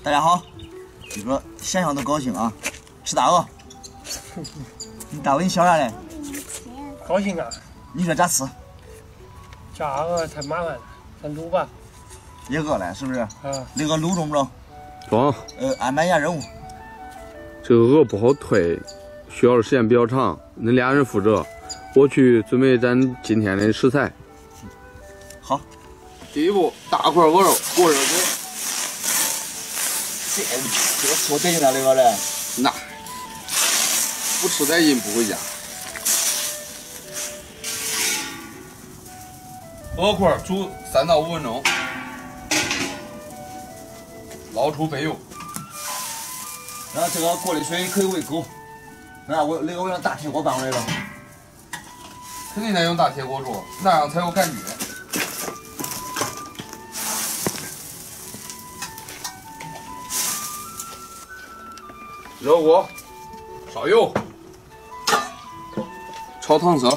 大家好，这个想想都高兴啊！吃大鹅。大鹅，你笑啥嘞？ 高兴啊！ 你说咋吃？ 炸鹅太麻烦了，咱卤吧。 也饿了，是不是？ 啊。 那个卤中不中？ 中。 安排一下任务。 这个鹅不好推，需要的时间比较长，恁俩人负责。我去准备咱今天的食材。 好。 第一步，大块鹅肉过热水。 这个说得劲了，那个嘞。 那不吃点劲不回家。鹅块煮3到5分钟，捞出备用。 然后这个锅里水可以煨够。我用大铁锅搬过来了。 肯定得用大铁锅做，那样才有感觉。热锅，烧油，炒糖色。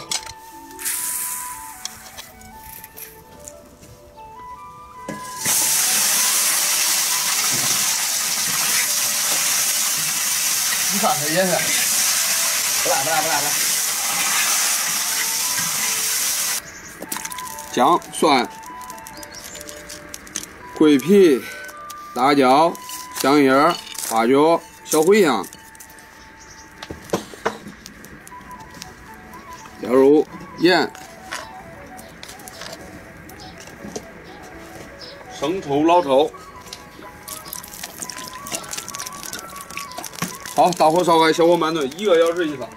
你看这颜色， 不辣。 姜、蒜、桂皮、辣椒、香叶、花椒、小茴香，加入盐、生抽、老抽。好，大火烧开，小火慢炖1个小时以上。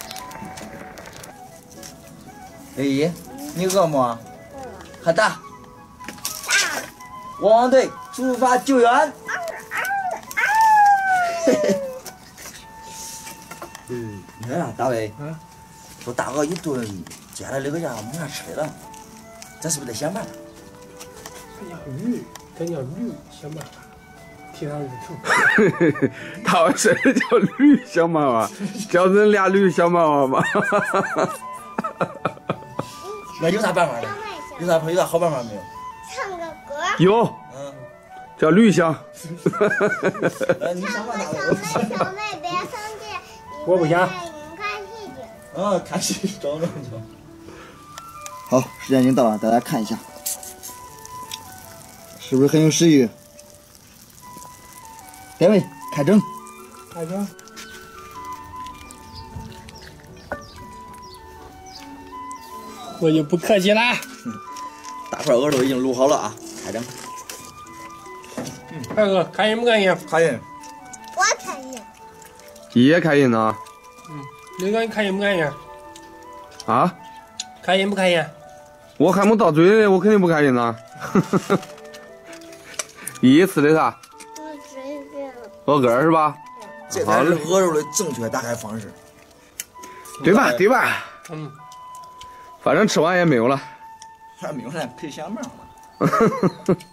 哎，你饿么？还打？汪汪队出发救援！你看啥，大卫？说大鹅一顿，接下来那个家没啥吃的了，咱是不是得想办法？ 咱叫驴，想办法替他日出。 他为啥叫驴想办法？叫恁俩驴想办法吧。 那有啥办法呢？有啥好办法没有？ 唱个歌。 有。叫驴香。 你想办法。 小妹别生气。 我不想。 看戏去。 看戏，装。好，时间已经到了，大家看一下，是不是很有食欲？戴维，开整。 开整。我就不客气啦。 大块鹅肉已经卤好了啊，开整。 二哥，开心不开心？ 开心。 我开心。 也开心呢。 刘哥，你开心不开心？ 啊？ 开心不开心？ 我还没到嘴呢，我肯定不开心呢。一吃的啥？鹅肝是吧？ 这才是鹅肉的正确打开方式。 对吧？反正吃完也没有了。 还没有呢，可以想办法了。